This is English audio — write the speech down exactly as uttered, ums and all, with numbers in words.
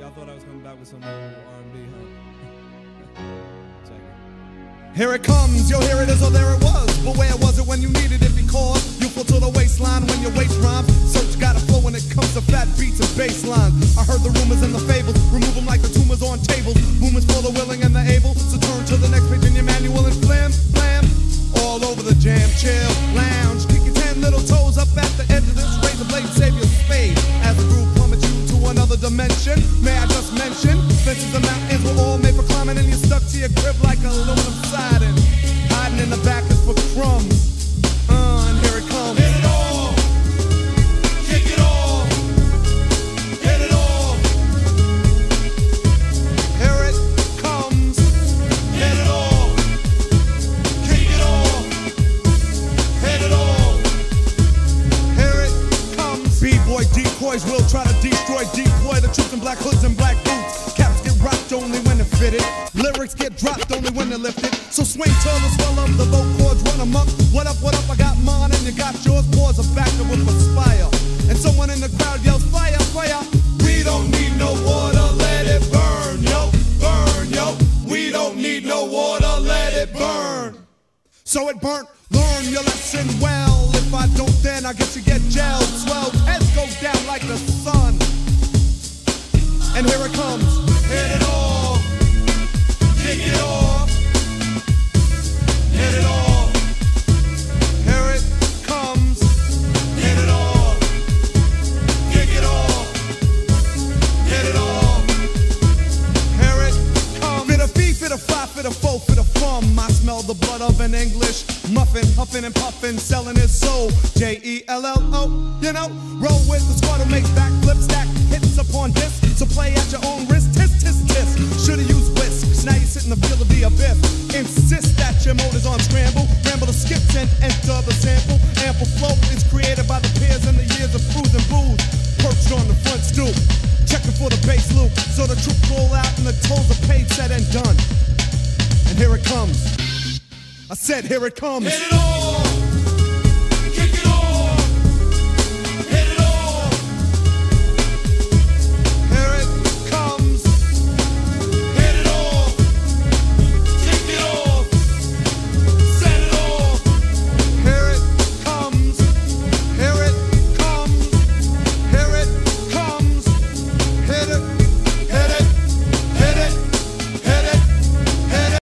Y'all thought I was coming back with some old R and B, huh? Check it. Here it comes, yo, here it is, or there it was. But where was it when you needed it? Because you fall to the waistline when your waist rhymes. Search got a flow when it comes to fat beats and bass lines. I heard the rumors and the fables, remove them like the tumors on tables. Movements for the willing and the able. So turn to the next page in your manual and flam, flam. All over the jam, chill, lounge. Kick your ten little toes up at the edge of this razor blade, save your spade. As the groove plummets you to another dimension. May I just mention, fences and mountains were all made for climbing, and you're stuck to your crib like aluminum siding. Hiding in the back is for crumbs. Uh, and here it comes. Hit it all, kick it all, hit it all. Here it comes. Hit it all, kick it all, hit it all. Here it comes. B-boy decoys will try to destroy, deploy the troops in black hoods and black boots. Caps get rocked only when they're fitted. Lyrics get dropped only when they're lifted. So swing till the swell of the vote chords run amok. What up, what up, I got mine and you got yours. Pause a factor with Aspire. And someone in the crowd yells, fire, fire. We don't need no water, let it burn, yo, burn, yo. We don't need no water, let it burn. So it burnt, learn your lesson well. If I don't, then I guess you get gelled. Swell, heads go down like the sun. And here it comes. Hit it all, kick it off, hit it all. Here it comes. Hit it all, kick it off, hit it all. Here it comes. Fit a fee, fit a fly, fit a foe, fit a fum. I smell the blood of an English muffin, huffing and puffing, selling his soul. J E L L O, you know, roll with the squad who makes backflips, stack hits upon this. So play at your own risk, tis, tis, tis. Should've used whisks, now you sit in the field of the abyss. Insist that your motor's on scramble. Ramble the skips and enter the sample. Ample flow is created by the peers and the years of cruising booze. Perched on the front stoop, checking for the bass loop. So the troops roll out and the tolls are paid, said and done. And here it comes. I said here it comes. Hit it all!